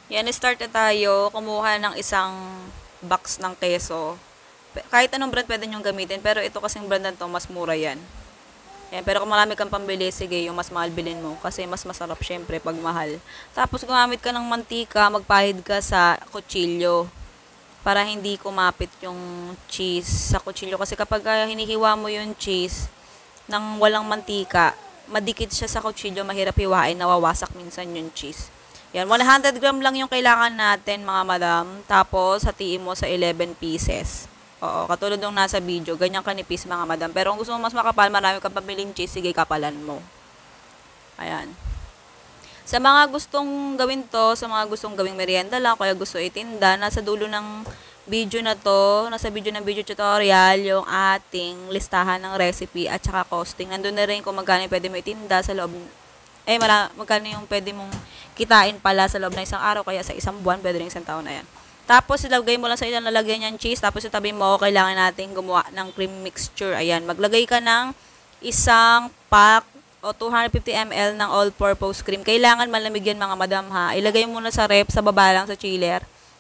Yan, start na tayo. Kumuha ng isang box ng keso. Kahit anong brand pwede nyo gamitin, pero ito kasing brand na to, mas mura yan. Yan, pero kung marami kang pambili, sige, yung mas mahal bilhin mo. Kasi mas masarap syempre pag mahal. Tapos gumamit ka ng mantika, magpahid ka sa kutsilyo. Para hindi kumapit yung cheese sa kutsilyo. Kasi kapag hinihiwa mo yung cheese ng walang mantika, madikit siya sa kutsilyo, mahirap hiwain, nawawasak minsan yung cheese. Yan, 100 gram lang yung kailangan natin mga madam. Tapos, hatiin mo sa 11 pieces. Oo, katulad ng nasa video, ganyan kanipis mga madam. Pero kung gusto mo mas makapal, marami kang pamiling cheese, sige kapalan mo. Ayan. Sa mga gustong gawin to, sa mga gustong gawing merienda lang, kaya gusto itinda, nasa dulo ng video na to, nasa video ng video tutorial, yung ating listahan ng recipe at saka costing. Nandun na rin kung magkano pwede mo itinda sa loob, magkano yung pwede mong kitain pala sa loob ng isang araw, kaya sa isang buwan, pwede rin isang taon na yan. Tapos, ilagay mo lang sa ilang lalagyan yung cheese, tapos itabi mo, kailangan natin gumawa ng cream mixture. Ayan, maglagay ka ng isang pack o 250 ml ng all-purpose cream. Kailangan malamig yan mga madam ha. Ilagay mo na sa rep, sa baba lang sa chiller,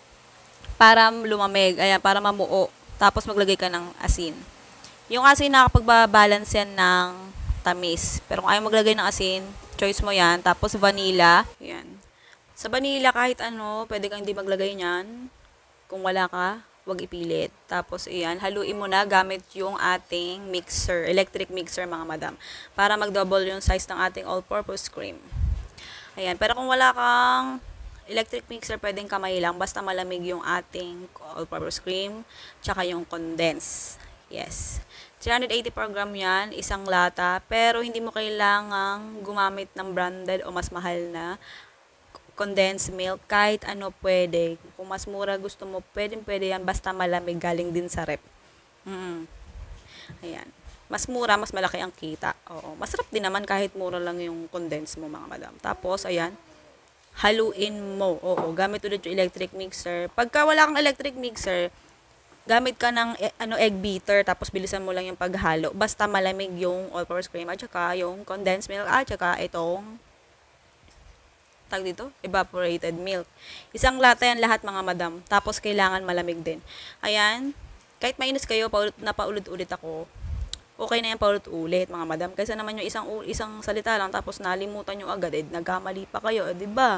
para lumamig. Ayan, para mamuo. Tapos maglagay ka ng asin. Yung asin nakapagbabalance yan ng tamis. Pero kung ayaw maglagay ng asin, choice mo yan. Tapos vanilla. Ayan. Sa vanilla, kahit ano, pwede kang hindi maglagay niyan. Kung wala ka, wag ipilit. Tapos, ayan, haluin mo na gamit yung ating mixer, electric mixer mga madam. Para mag-double yung size ng ating all-purpose cream. Ayan, pero kung wala kang electric mixer, pwedeng kamay lang. Basta malamig yung ating all-purpose cream, tsaka yung condense. Yes. 380 per gram yan, isang lata. Pero hindi mo kailangang gumamit ng branded o mas mahal na condensed milk, kahit ano pwede. Kung mas mura gusto mo, pwede yan, basta malamig, galing din sa rep. Ayan. Mas mura, mas malaki ang kita. Oo. Masarap din naman kahit mura lang yung condensed mo, mga madam. Tapos, ayan, haluin mo. Oo, gamit ulit yung electric mixer. Pagka wala kang electric mixer, gamit ka ng egg beater, tapos bilisan mo lang yung paghalo. Basta malamig yung all-purpose cream at saka yung condensed milk at saka itong dito, evaporated milk. Isang lata yan lahat mga madam. Tapos kailangan malamig din. Ayan. Kahit mainis kayo, napaulit-ulit ako. Okay na yan paulit-ulit mga madam. Kaysa naman yung isang salita lang tapos nalimutan nyo agad, nagkamali pa kayo, di ba?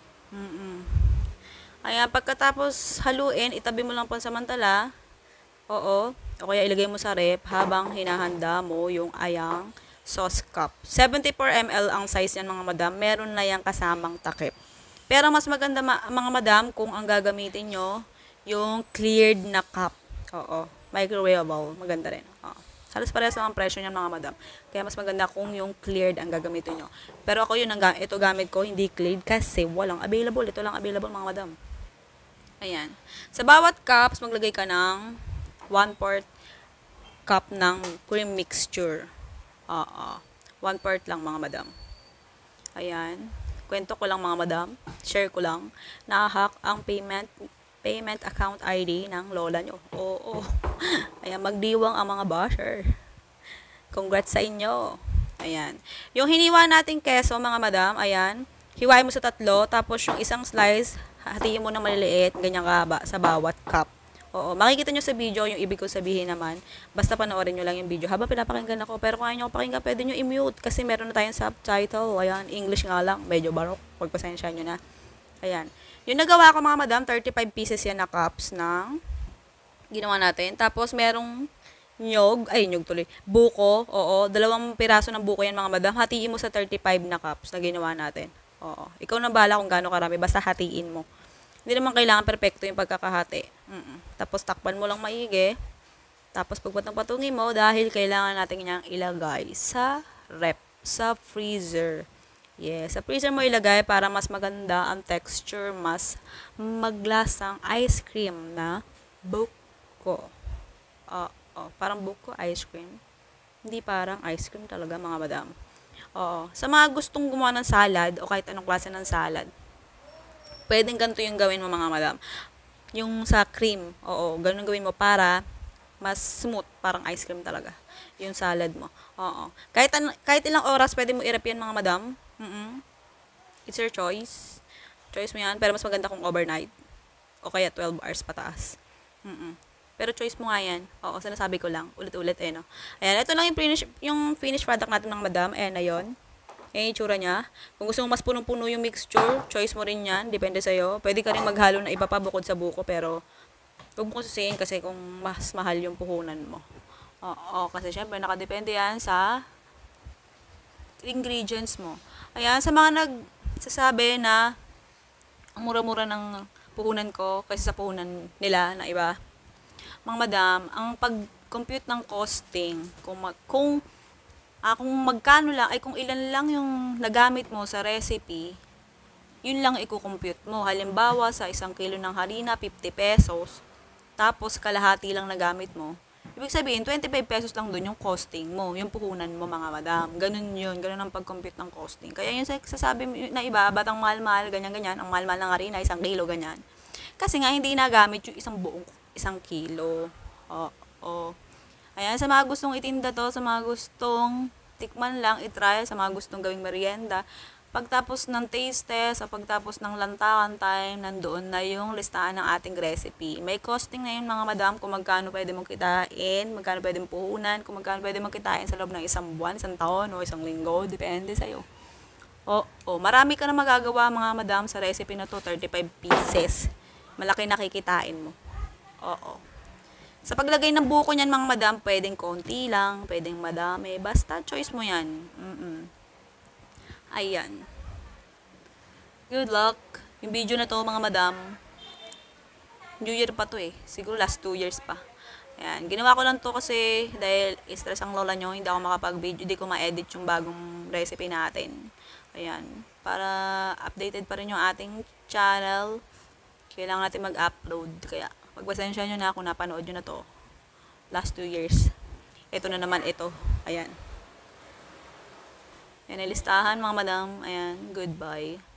Ayan, pagkatapos haluin, itabi mo lang pansamantala. Oo. O kaya ilagay mo sa rep habang hinahanda mo yung ayang sauce cup. 74 ml ang size yan mga madam. Meron na yung kasamang takip. Pero mas maganda mga madam kung ang gagamitin nyo yung cleared na cup. Oo. Microwavable. Maganda rin. Oo. Halos parehas ang presyo niyan mga madam. Kaya mas maganda kung yung cleared ang gagamitin nyo. Pero ako yun, ito gamit ko, hindi cleared kasi walang available. Ito lang available mga madam. Ayan. Sa bawat cups, maglagay ka ng 1/4 cup ng cream mixture. Oo. 1/4 lang mga madam. Ayan. Kwento ko lang mga madam. Share ko lang. Nahahack ang payment account ID ng lola nyo. Oo. Ayan. Magdiwang ang mga basher. Congrats sa inyo. Ayan. Yung hiniwa nating keso mga madam. Ayan. Hiwain mo sa tatlo. Tapos yung isang slice, hatiin mo na maliliit. Ganyan kaba sa bawat cup. Oo, makikita nyo sa video yung ibig ko sabihin naman. Basta panoorin nyo lang yung video habang pinapakinggan ako. Pero kung ayaw nyo pakinggan, pwede nyo i-mute kasi meron na tayong subtitle. Ayan, English nga lang. Medyo barok. Pagpasensya nyo na. Ayan. Yung nagawa ko mga madam, 35 pieces yan na cups ng ginawa natin. Tapos merong nyog tuloy. Buko, oo. 2 piraso ng buko yan mga madam. Hatiin mo sa 35 na cups na ginawa natin. Oo. Ikaw na bahala kung gaano karami. Basta hatiin mo. Hindi naman kailangan perfecto yung pagkakahati. Tapos takpan mo lang maigi. Tapos pagpatong-patungin mo dahil kailangan natin niyang ilagay sa rep, sa freezer. Yes, sa freezer mo ilagay para mas maganda ang texture, mas maglasang ice cream na buko. Parang buko ice cream. Hindi parang ice cream talaga mga madam. Oo. Sa mga gustong gumawa ng salad o kahit anong klase ng salad, pwedeng ganito yung gawin mo mga madam. Yung sa cream, oo, ganun gawin mo para mas smooth, parang ice cream talaga. Yung salad mo. Oo. Kahit ilang oras pwede mo i-rep yan mga madam. It's your choice. Choice mo yan. Pero mas maganda kung overnight. O kaya 12 hours pataas. Pero choice mo nga yan. Oo, sinasabi ko lang. Ulit-ulit no. Ayan, ito lang yung finished product natin ng madam. Ayan na yun. Ayan yung tsura niya. Kung gusto mo mas punong-puno yung mixture, choice mo rin yan. Depende sa'yo. Pwede ka rin maghalo na iba pa bukod sa buko. Pero, huwag mo susihin kasi kung mas mahal yung puhunan mo. Oo, kasi syempre nakadepende yan sa ingredients mo. Ayan, sa mga nagsasabi na ang mura-mura ng puhunan ko kaysa sa puhunan nila na iba. Mga madam, ang pag-compute ng costing, kung magkano lang, ay kung ilan lang yung nagamit mo sa recipe, yun lang i-compute mo. Halimbawa, sa 1 kilo ng harina, 50 pesos, tapos kalahati lang nagamit mo. Ibig sabihin, 25 pesos lang dun yung costing mo, yung puhunan mo mga madam. Ganun yun, ganun ang pag-compute ng costing. Kaya yung sasabi na iba, batang mahal-mahal, ganyan-ganyan, ang mahal-mahal ng harina, 1 kilo, ganyan. Kasi nga, hindi nagamit yung isang kilo. Oo. Ayan, sa mga gustong itinda to, sa mga gustong tikman lang, itry, sa mga gustong gawing merienda, pagtapos ng taste test, o pagtapos ng lantakan time, nandoon na yung listahan ng ating recipe. May costing na yun mga madam, kung magkano pwede mong kitain, magkano pwede mong puhunan, kung magkano pwede mong kitain sa loob ng 1 buwan, 1 taon, o 1 linggo, depende sa'yo. Marami ka na magagawa mga madam sa recipe na to, 35 pieces. Malaki nakikitain mo. Oo. Sa paglagay ng buko niyan mga madam, pwedeng konti lang, pwedeng madami, basta choice mo yan. Ayan. Good luck. Yung video na to mga madam, New Year pa to siguro last 2 years pa. Ayan. Ginawa ko lang to kasi dahil stress ang lola nyo, hindi ako makapag-video, hindi ko ma-edit yung bagong recipe natin. Ayan. Para updated pa rin yung ating channel, kailangan natin mag-upload. Kaya, pagpasensya nyo na kung napanood nyo na to. Last 2 years. Ito na naman ito. Ayan. Yan, listahan mga madam. Ayan. Goodbye.